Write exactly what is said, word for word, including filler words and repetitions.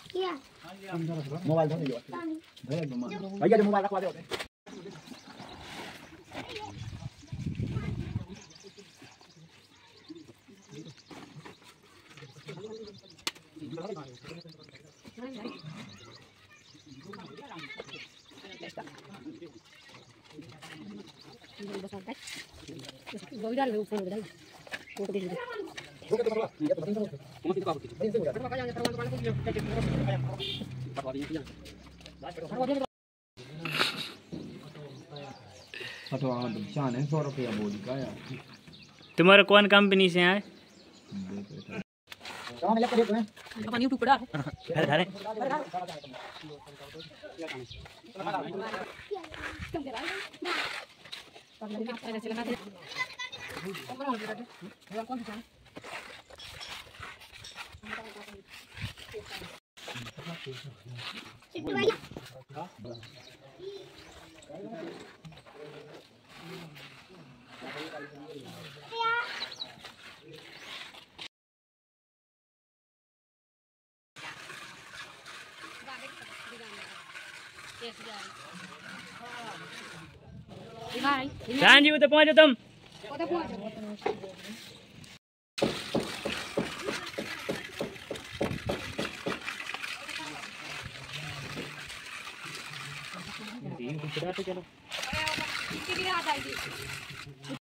Mobile दो भैया जो मोबाइल रखवा दो गोविंदाल में फोन बताइए फोटो दे दे चान है सौ रुपया बोली का यार। तुम्हारा कौन कंपनी से है? अपन यूट्यूब पर डाल घर घर जी उधर पहुंचो तुम। चलो